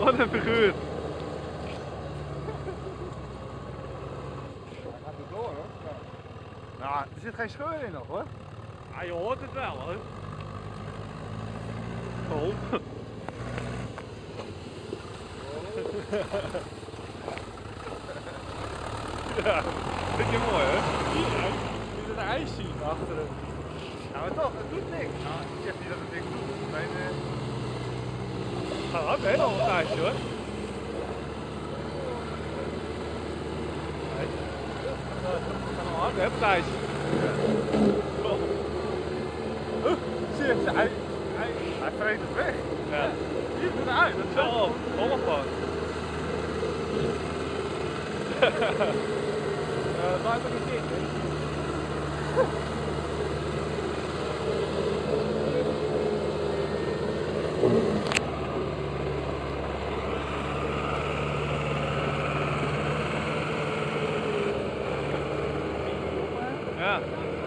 Wat een figuur. Hij gaat er door hoor. Nou, er zit geen scheur in nog hoor. Ja, je hoort het wel hoor. Oh. Ja, vind je mooi hè? Hier is het ijs zien achter hem. Ja, maar toch, het doet niks. Nou, ik zeg niet dat het niks doet. Mijn, Nou, dat is wel een ijsje hoor. Ga nog hard, hè, het ijs. zie je, hij vreet het weg. Ja. Hier doet het uit. Dat is wel Zo, kom op gewoon. Waar heb ik een kind, hè? Ja.